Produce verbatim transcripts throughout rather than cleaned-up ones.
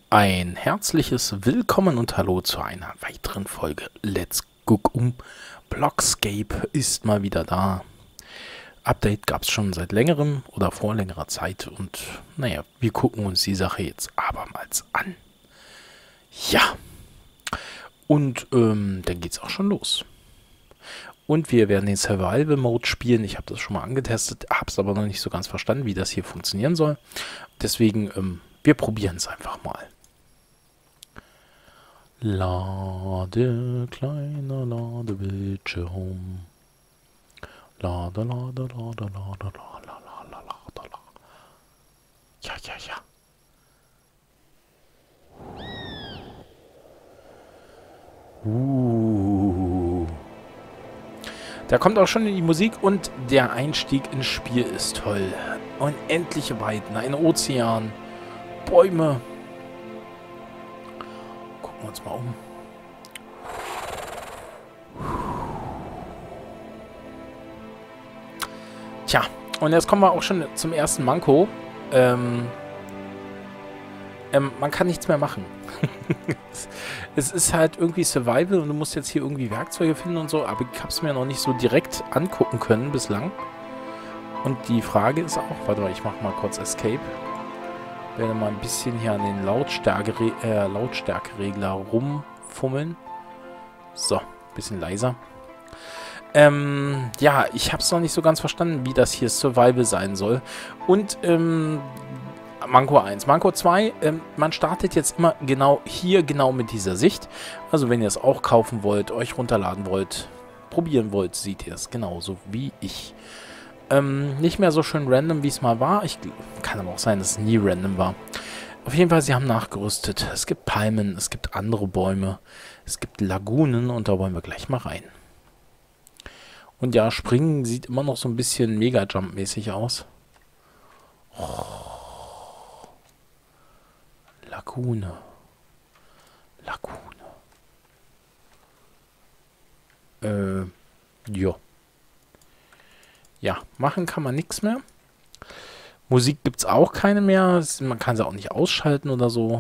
Ein herzliches Willkommen und Hallo zu einer weiteren Folge Let's Guck um. Blockscape ist mal wieder da. Update gab es schon seit längerem oder vor längerer Zeit und naja, wir gucken uns die Sache jetzt abermals an. Ja, und ähm, dann geht's auch schon los. Und wir werden den Survival Mode spielen. Ich habe das schon mal angetestet, habe es aber noch nicht so ganz verstanden, wie das hier funktionieren soll. Deswegen, ähm, wir probieren es einfach mal. Lade, kleiner Ladebildschirm. Lade, lade, lade, lade, lade, lade, lade, lade. Ja, ja, ja. Uh. Da kommt auch schon die Musik und der Einstieg ins Spiel ist toll. Unendliche Weiten, ein Ozean, Bäume. Gucken wir uns mal um. Tja, und jetzt kommen wir auch schon zum ersten Manko. Ähm, ähm, man kann nichts mehr machen. Es ist halt irgendwie Survival und du musst jetzt hier irgendwie Werkzeuge finden und so, aber ich habe es mir noch nicht so direkt angucken können bislang. Und die Frage ist auch, warte mal, ich mache mal kurz Escape. Werde mal ein bisschen hier an den Lautstärke, äh, Lautstärkeregler rumfummeln. So, bisschen leiser. Ähm, ja, ich habe es noch nicht so ganz verstanden, wie das hier Survival sein soll. Und, ähm, Manko eins. Manko zwei, ähm, man startet jetzt immer genau hier, genau mit dieser Sicht. Also wenn ihr es auch kaufen wollt, euch runterladen wollt, probieren wollt, seht ihr es genauso wie ich. Ähm, nicht mehr so schön random, wie es mal war. Ich kann aber auch sein, dass es nie random war. Auf jeden Fall, sie haben nachgerüstet. Es gibt Palmen, es gibt andere Bäume, es gibt Lagunen und da wollen wir gleich mal rein. Und ja, Springen sieht immer noch so ein bisschen Mega-Jump-mäßig aus. Oh. Lagune. Lagune. Äh, ja. Ja, machen kann man nichts mehr. Musik gibt es auch keine mehr. Man kann sie auch nicht ausschalten oder so.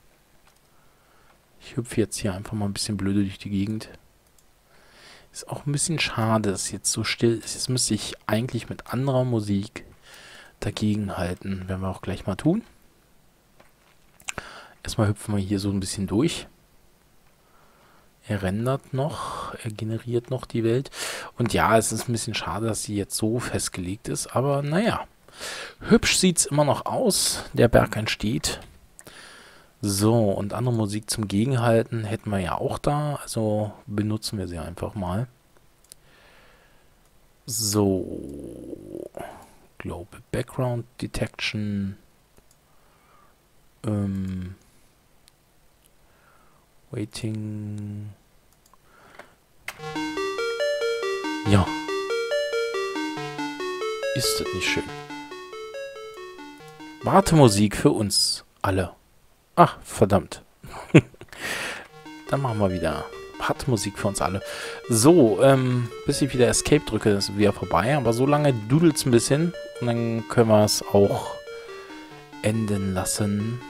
Ich hüpfe jetzt hier einfach mal ein bisschen blöde durch die Gegend. Ist auch ein bisschen schade, dass es jetzt so still ist. Jetzt müsste ich eigentlich mit anderer Musik dagegen halten. Werden wir auch gleich mal tun. Erstmal hüpfen wir hier so ein bisschen durch. Er rendert noch, er generiert noch die Welt. Und ja, es ist ein bisschen schade, dass sie jetzt so festgelegt ist. Aber naja, hübsch sieht es immer noch aus. Der Berg entsteht. So, und andere Musik zum Gegenhalten hätten wir ja auch da. Also benutzen wir sie einfach mal. So. Global Background Detection. Ähm. Waiting. Ja. Ist das nicht schön? Wartemusik für uns alle. Ach, verdammt. Dann machen wir wieder Wartemusik für uns alle. So, ähm, bis ich wieder Escape drücke, ist wieder vorbei. Aber so lange dudelt es ein bisschen. Und dann können wir es auch enden lassen.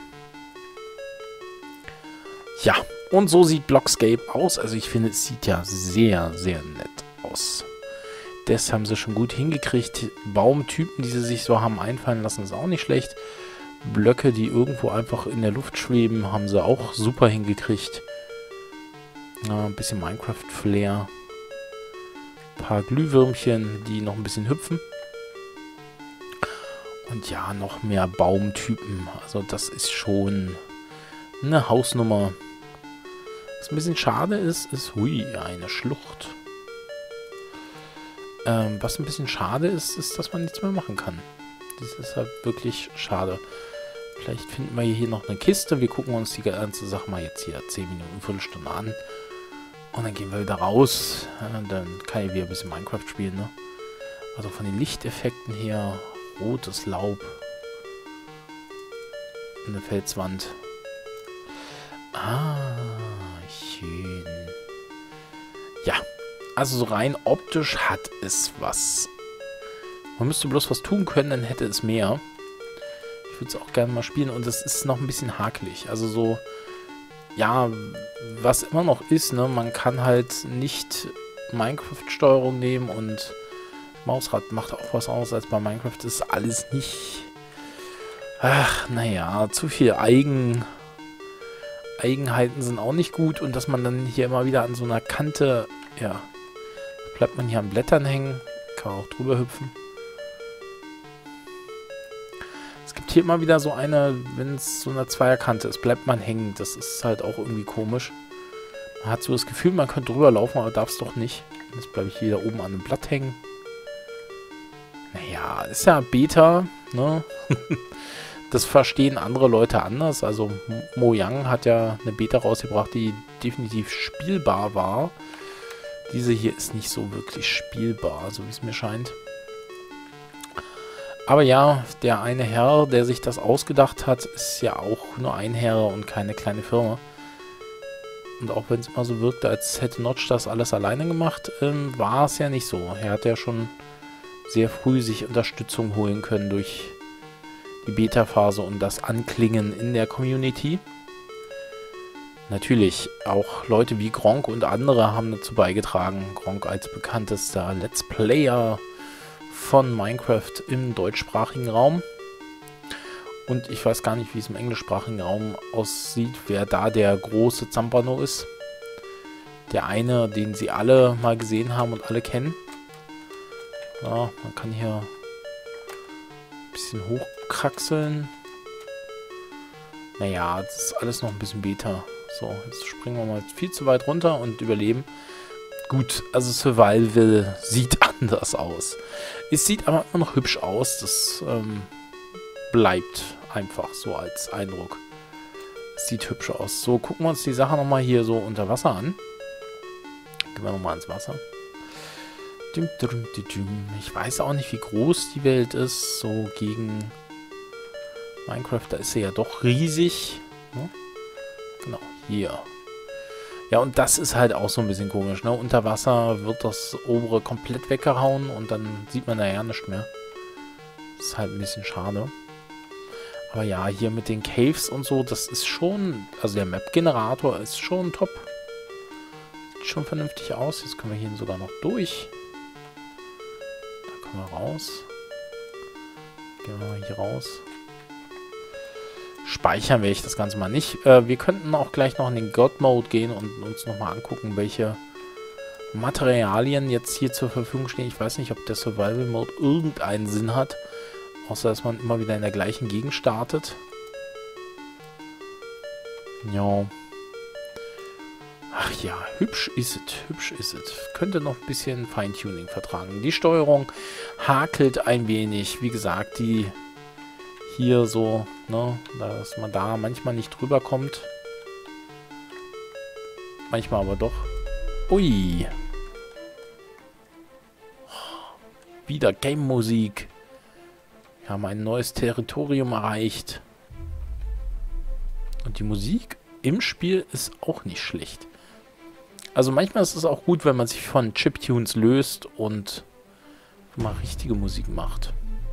Ja, und so sieht Blockscape aus. Also ich finde, es sieht ja sehr, sehr nett aus. Das haben sie schon gut hingekriegt. Baumtypen, die sie sich so haben einfallen lassen, ist auch nicht schlecht. Blöcke, die irgendwo einfach in der Luft schweben, haben sie auch super hingekriegt. Ja, ein bisschen Minecraft-Flair. Ein paar Glühwürmchen, die noch ein bisschen hüpfen. Und ja, noch mehr Baumtypen. Also das ist schon eine Hausnummer. Was ein bisschen schade ist, ist, hui, eine Schlucht. Ähm, was ein bisschen schade ist, ist, dass man nichts mehr machen kann. Das ist halt wirklich schade. Vielleicht finden wir hier noch eine Kiste. Wir gucken uns die ganze Sache mal jetzt hier zehn Minuten, Viertelstunde an. Und dann gehen wir wieder raus. Ja, dann kann ich wieder ein bisschen Minecraft spielen, ne? Also von den Lichteffekten her, rotes Laub. Eine Felswand. Ah, schön. Ja, also so rein optisch hat es was. Man müsste bloß was tun können, dann hätte es mehr. Ich Ich würde es auch gerne mal spielen und es ist noch ein bisschen hakelig. Also so, ja, was immer noch ist, ne, man kann halt nicht Minecraft-Steuerung nehmen und Mausrad macht auch was aus als bei Minecraft. Das ist alles nicht... Ach, naja, zu viel Eigen... Eigenheiten sind auch nicht gut und dass man dann hier immer wieder an so einer Kante, ja, bleibt man hier an Blättern hängen, kann auch drüber hüpfen. Es gibt hier immer wieder so eine, wenn es so eine Zweierkante ist, bleibt man hängen. Das ist halt auch irgendwie komisch. Man hat so das Gefühl, man könnte drüber laufen, aber darf es doch nicht. Jetzt bleibe ich wieder oben an einem Blatt hängen. Naja, ist ja Beta, ne? Das verstehen andere Leute anders. Also Mojang hat ja eine Beta rausgebracht, die definitiv spielbar war. Diese hier ist nicht so wirklich spielbar, so wie es mir scheint. Aber ja, der eine Herr, der sich das ausgedacht hat, ist ja auch nur ein Herr und keine kleine Firma. Und auch wenn es immer so wirkte, als hätte Notch das alles alleine gemacht, ähm, war es ja nicht so. Er hat ja schon sehr früh sich Unterstützung holen können durch die Beta-Phase und das Anklingen in der Community. Natürlich, auch Leute wie Gronkh und andere haben dazu beigetragen. Gronkh als bekanntester Let's Player von Minecraft im deutschsprachigen Raum. Und ich weiß gar nicht, wie es im englischsprachigen Raum aussieht, wer da der große Zampano ist. Der eine, den sie alle mal gesehen haben und alle kennen. Ja, man kann hier ein bisschen hochkraxeln. Naja, das ist alles noch ein bisschen Beta. So, jetzt springen wir mal viel zu weit runter und überleben. Gut, also Survival sieht anders aus. Es sieht aber immer noch hübsch aus. Das ähm, bleibt einfach so als Eindruck. Es sieht hübsch aus. So, gucken wir uns die Sache nochmal hier so unter Wasser an. Gehen wir nochmal ins Wasser. Ich weiß auch nicht, wie groß die Welt ist. So gegen Minecraft, da ist sie ja doch riesig. Ne? Genau, hier. Ja, und das ist halt auch so ein bisschen komisch. Ne? Unter Wasser wird das obere komplett weggehauen und dann sieht man da ja nichts mehr. Das ist halt ein bisschen schade. Aber ja, hier mit den Caves und so, das ist schon... Also der Map-Generator ist schon top. Sieht schon vernünftig aus. Jetzt können wir hier sogar noch durch. Da kommen wir raus. Gehen wir mal hier raus. Speichern werde ich das Ganze mal nicht. Äh, wir könnten auch gleich noch in den God-Mode gehen und uns nochmal angucken, welche Materialien jetzt hier zur Verfügung stehen. Ich weiß nicht, ob der Survival-Mode irgendeinen Sinn hat. Außer, dass man immer wieder in der gleichen Gegend startet. Ja. Ach ja, hübsch ist es, hübsch ist es. Könnte noch ein bisschen Feintuning vertragen. Die Steuerung hakelt ein wenig. Wie gesagt, die hier so, ne, dass man da manchmal nicht drüber kommt. Manchmal aber doch. Ui. Wieder Game-Musik. Wir haben ein neues Territorium erreicht. Und die Musik im Spiel ist auch nicht schlecht. Also manchmal ist es auch gut, wenn man sich von Chiptunes löst und mal richtige Musik macht.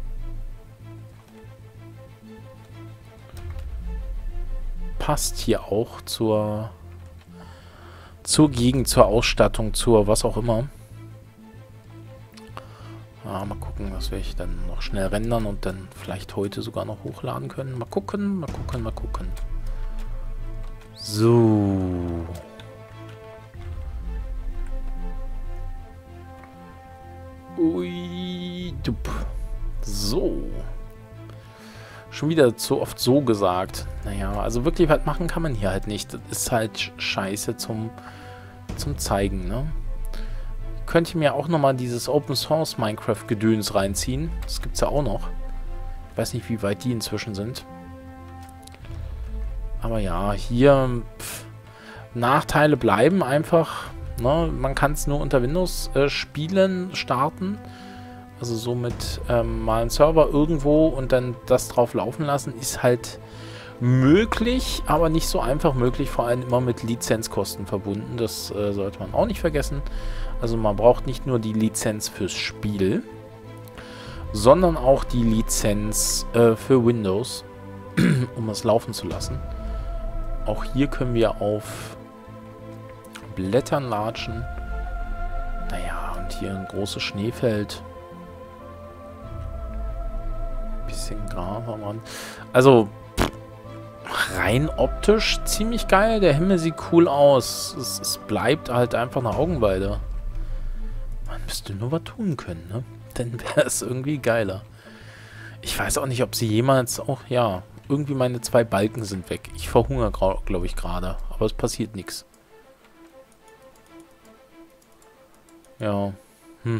Passt hier auch zur zur Gegend, zur Ausstattung, zur was auch immer. Ja, mal gucken, was wir ich dann noch schnell rendern und dann vielleicht heute sogar noch hochladen können. Mal gucken, mal gucken, mal gucken. So. Ui, dup. So. Schon wieder zu oft so gesagt. Naja, also wirklich was machen kann man hier halt nicht. Das ist halt scheiße zum, zum Zeigen, ne? Könnte ich mir auch nochmal dieses Open Source Minecraft Gedöns reinziehen. Das gibt's ja auch noch. Ich weiß nicht, wie weit die inzwischen sind. Aber ja, hier pff, Nachteile bleiben einfach. Ne? Man kann es nur unter Windows äh, spielen, starten. Also so mit ähm, mal einen Server irgendwo und dann das drauf laufen lassen, ist halt möglich, aber nicht so einfach möglich, vor allem immer mit Lizenzkosten verbunden. Das äh, sollte man auch nicht vergessen. Also man braucht nicht nur die Lizenz fürs Spiel, sondern auch die Lizenz äh, für Windows. um es laufen zu lassen. Auch hier können wir auf Blättern latschen. Naja, und hier ein großes Schneefeld. Bisschen Gras am Rand. Also, rein optisch ziemlich geil. Der Himmel sieht cool aus. Es, es bleibt halt einfach eine Augenweide. Man müsste nur was tun können, ne? Dann wäre es irgendwie geiler. Ich weiß auch nicht, ob sie jemals auch, ja, irgendwie meine zwei Balken sind weg. Ich verhungere, glaube ich, gerade. Aber es passiert nichts. Ja. Hm.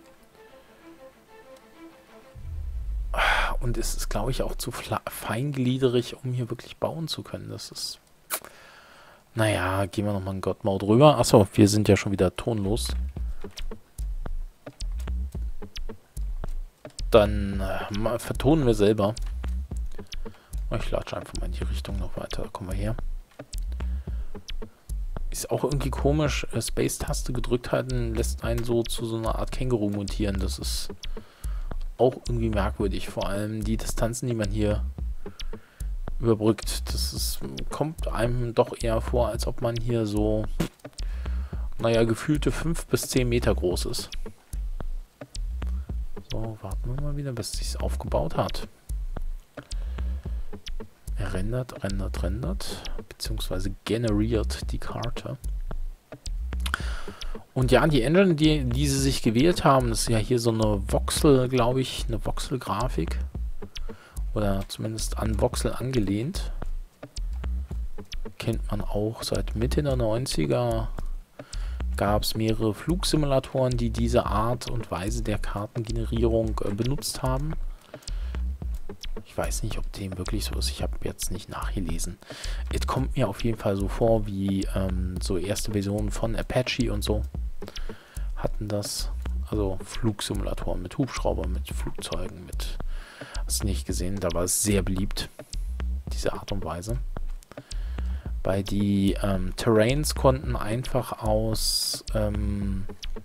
Und es ist, glaube ich, auch zu feingliedrig, um hier wirklich bauen zu können. Das ist... Naja, gehen wir nochmal in God Mode rüber. Achso, wir sind ja schon wieder tonlos. Dann äh, vertonen wir selber. Ich latsche einfach mal in die Richtung noch weiter. Da kommen wir her. Ist auch irgendwie komisch. Äh, Space-Taste gedrückt halten lässt einen so zu so einer Art Känguru montieren. Das ist auch irgendwie merkwürdig. Vor allem die Distanzen, die man hier überbrückt. Das ist, kommt einem doch eher vor, als ob man hier so, naja, gefühlte fünf bis zehn Meter groß ist. So, warten wir mal wieder, bis es sich aufgebaut hat. Er rendert, rendert, rendert, beziehungsweise generiert die Karte. Und ja, die Engine, die, die sie sich gewählt haben, das ist ja hier so eine Voxel, glaube ich, eine Voxel-Grafik. Oder zumindest an Voxel angelehnt. Kennt man auch seit Mitte der neunziger. Gab es mehrere Flugsimulatoren, die diese Art und Weise der Kartengenerierung äh, benutzt haben. Ich weiß nicht, ob dem wirklich so ist. Ich habe jetzt nicht nachgelesen. Es kommt mir auf jeden Fall so vor, wie ähm, so erste Versionen von Apache und so hatten das. Also Flugsimulatoren mit Hubschraubern, mit Flugzeugen, mit... Hast du nicht gesehen? Da war es sehr beliebt, diese Art und Weise. Bei die ähm, Terrains konnten einfach aus, ähm,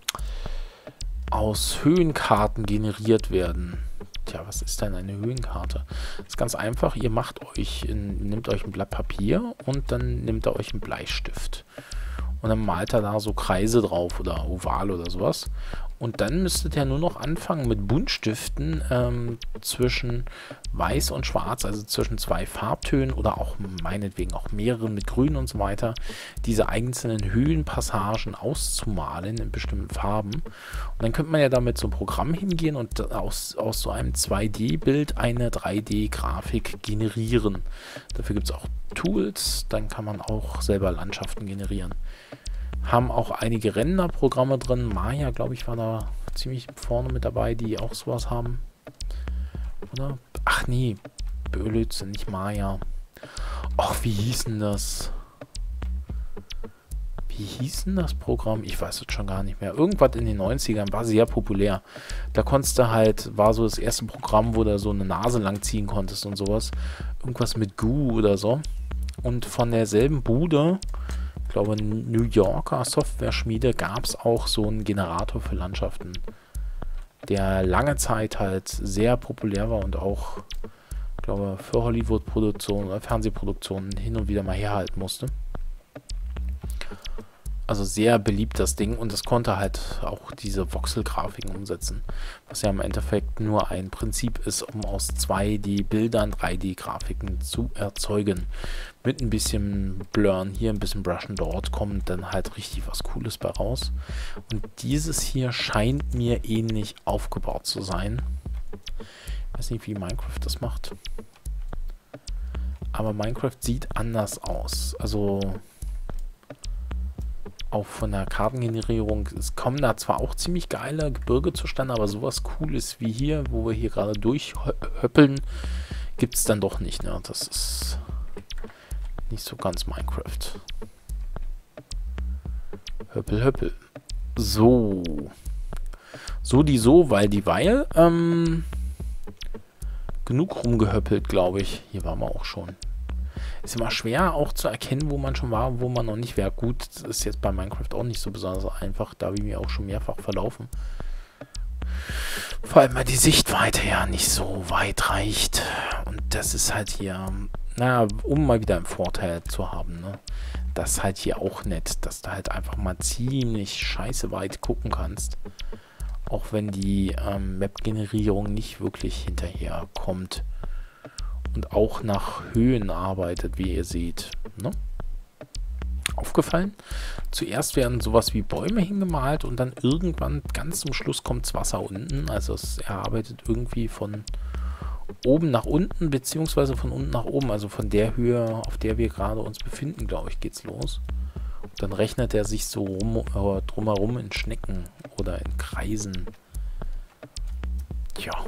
aus Höhenkarten generiert werden. Tja, was ist denn eine Höhenkarte? Das ist ganz einfach. Ihr macht euch, in, nehmt euch ein Blatt Papier und dann nehmt ihr euch einen Bleistift. Und dann malt er da so Kreise drauf oder Oval oder sowas. Und dann müsstet ihr nur noch anfangen mit Buntstiften ähm, zwischen Weiß und Schwarz, also zwischen zwei Farbtönen oder auch meinetwegen auch mehreren mit Grün und so weiter, diese einzelnen Höhenpassagen auszumalen in bestimmten Farben. Und dann könnte man ja damit so ein Programm hingehen und aus, aus so einem zwei D-Bild eine drei D-Grafik generieren. Dafür gibt es auch Tools, dann kann man auch selber Landschaften generieren. Haben auch einige Renderprogramme drin. Maya, glaube ich, war da ziemlich vorne mit dabei, die auch sowas haben. Oder? Ach nee, Blödsinn, nicht Maya. Ach, wie hieß denn das? Wie hieß denn das Programm? Ich weiß es schon gar nicht mehr. Irgendwas in den neunzigern war sehr populär. Da konntest du halt, war so das erste Programm, wo du so eine Nase lang ziehen konntest und sowas. Irgendwas mit Goo oder so. Und von derselben Bude, ich glaube New Yorker Software-Schmiede, gab es auch so einen Generator für Landschaften, der lange Zeit halt sehr populär war und auch, ich glaube, für Hollywood-Produktionen oder Fernsehproduktionen hin und wieder mal herhalten musste. Also sehr beliebt das Ding und es konnte halt auch diese Voxel-Grafiken umsetzen, was ja im Endeffekt nur ein Prinzip ist, um aus zwei D-Bildern drei D-Grafiken zu erzeugen. Mit ein bisschen Blurren hier, ein bisschen Brushen dort, kommt dann halt richtig was Cooles bei raus. Und dieses hier scheint mir ähnlich aufgebaut zu sein. Ich weiß nicht, wie Minecraft das macht. Aber Minecraft sieht anders aus. Also... auch von der Kartengenerierung, es kommen da zwar auch ziemlich geile Gebirge zustande, aber sowas Cooles wie hier, wo wir hier gerade durchhöppeln, gibt es dann doch nicht, ne? Das ist nicht so ganz Minecraft. Höppel, höppel. So. So die so, weil die weil. Ähm, genug rumgehöppelt, glaube ich. Hier waren wir auch schon. Ist immer schwer auch zu erkennen, wo man schon war und wo man noch nicht wäre. Gut, das ist jetzt bei Minecraft auch nicht so besonders einfach, da wir mir auch schon mehrfach verlaufen. Vor allem, weil die Sichtweite ja nicht so weit reicht. Und das ist halt hier, naja, um mal wieder einen Vorteil zu haben, ne? Das ist halt hier auch nett, dass du halt einfach mal ziemlich scheiße weit gucken kannst. Auch wenn die ähm, Map-Generierung nicht wirklich hinterher kommt. Und auch nach Höhen arbeitet, wie ihr seht, ne? Aufgefallen? Zuerst werden sowas wie Bäume hingemalt und dann irgendwann ganz zum Schluss kommt das Wasser unten. Also es arbeitet irgendwie von oben nach unten, beziehungsweise von unten nach oben. Also von der Höhe, auf der wir gerade uns befinden, glaube ich, geht's los. Und dann rechnet er sich so rum, äh, drumherum in Schnecken oder in Kreisen. Tja.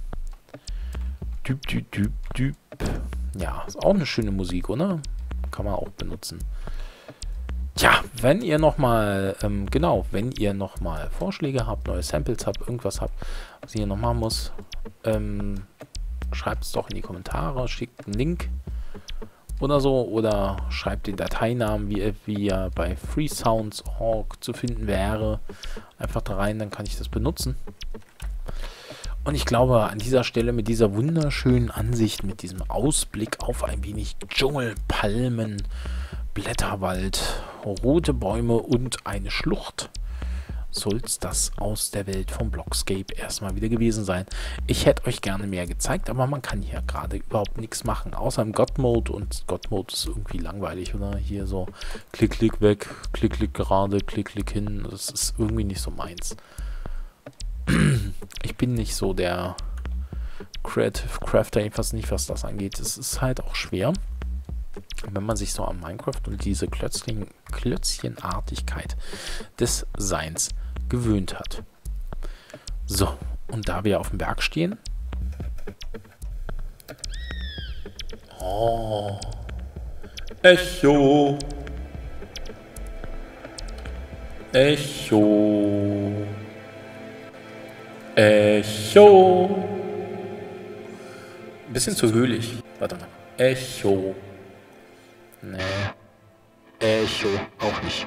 Düb, düb, düb, düb. Ja, ist auch eine schöne Musik, oder? Kann man auch benutzen. Tja, wenn ihr nochmal, ähm, genau, wenn ihr nochmal Vorschläge habt, neue Samples habt, irgendwas habt, was ihr noch machen muss, ähm, schreibt es doch in die Kommentare, schickt einen Link oder so, oder schreibt den Dateinamen, wie, wie er bei freesounds punkt org zu finden wäre. Einfach da rein, dann kann ich das benutzen. Und ich glaube, an dieser Stelle mit dieser wunderschönen Ansicht, mit diesem Ausblick auf ein wenig Dschungel, Palmen, Blätterwald, rote Bäume und eine Schlucht, soll es das aus der Welt vom Blockscape erstmal wieder gewesen sein. Ich hätte euch gerne mehr gezeigt, aber man kann hier gerade überhaupt nichts machen, außer im God-Mode, und God-Mode ist irgendwie langweilig, oder? Hier so klick, klick weg, klick, klick gerade, klick, klick hin, das ist irgendwie nicht so meins. Ich bin nicht so der Creative Crafter, jedenfalls nicht, was das angeht. Es ist halt auch schwer, wenn man sich so an Minecraft und diese Klötzchen, Klötzchenartigkeit des Seins gewöhnt hat. So, und da wir auf dem Berg stehen... Oh, Echo, Echo, Echo. Ein bisschen zu höhlich. Warte mal. Echo. Nee. Echo. Auch nicht.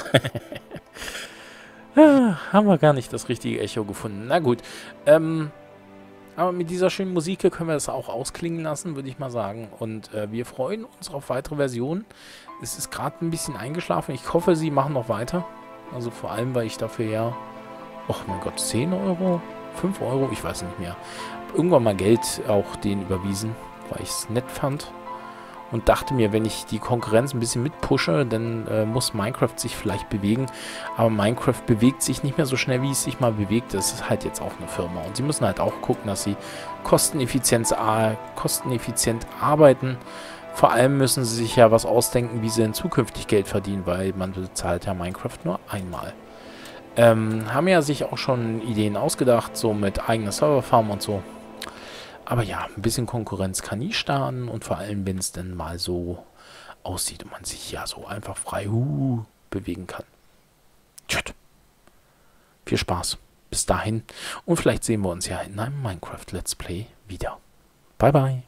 ah, haben wir gar nicht das richtige Echo gefunden. Na gut. Ähm, aber mit dieser schönen Musik können wir das auch ausklingen lassen, würde ich mal sagen. Und äh, wir freuen uns auf weitere Versionen. Es ist gerade ein bisschen eingeschlafen. Ich hoffe, sie machen noch weiter. Also vor allem, weil ich dafür ja... Och mein Gott, zehn Euro? fünf Euro? Ich weiß nicht mehr. Irgendwann mal Geld auch denen überwiesen, weil ich es nett fand. Und dachte mir, wenn ich die Konkurrenz ein bisschen mitpushe, dann äh, muss Minecraft sich vielleicht bewegen. Aber Minecraft bewegt sich nicht mehr so schnell, wie es sich mal bewegt. Das ist halt jetzt auch eine Firma. Und sie müssen halt auch gucken, dass sie kosteneffizient, äh, kosteneffizient arbeiten. Vor allem müssen sie sich ja was ausdenken, wie sie in zukünftig Geld verdienen, weil man bezahlt ja Minecraft nur einmal. Ähm, haben ja sich auch schon Ideen ausgedacht, so mit eigener Serverfarm und so. Aber ja, ein bisschen Konkurrenz kann nie starten, und vor allem, wenn es dann mal so aussieht und man sich ja so einfach frei uh, bewegen kann. Tschüss. Viel Spaß. Bis dahin. Und vielleicht sehen wir uns ja in einem Minecraft Let's Play wieder. Bye bye.